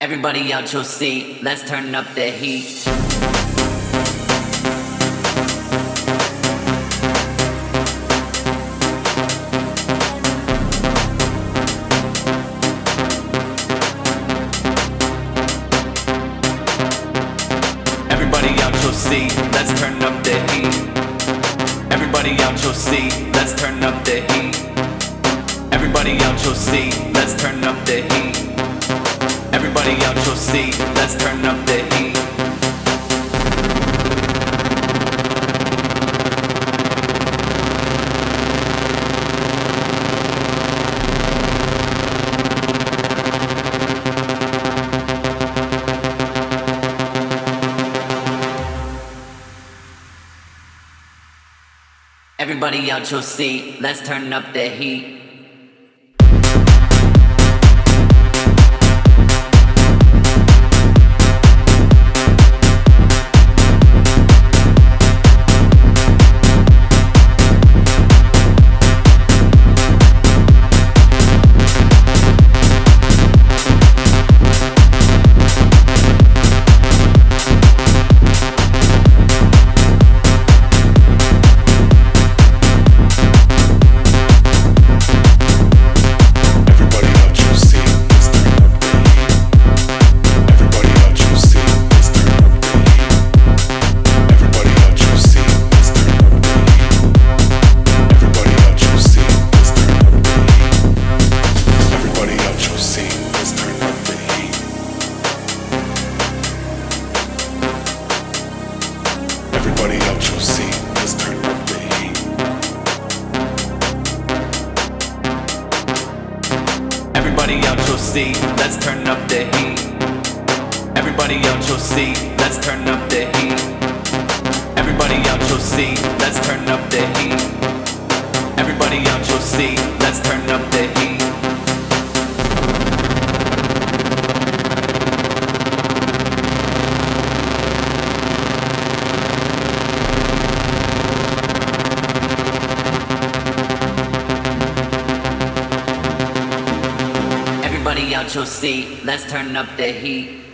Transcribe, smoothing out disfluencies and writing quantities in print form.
Everybody out your seat, let's turn up the heat. Everybody out your seat, let's turn up the heat. Everybody out your seat, let's turn up the heat. Everybody out your seat, let's turn up the heat. Everybody out your seat, let's turn up the heat. Everybody out your seat, let's turn up the heat. Everybody out your seat, let's turn up the heat. Everybody out your seat, let's turn up the heat. Everybody out your seat, let's turn up the heat. Everybody out your seat, let's turn up the heat. Everybody out your seat, let's turn up the heat. Everybody out your seat, let's turn up the heat.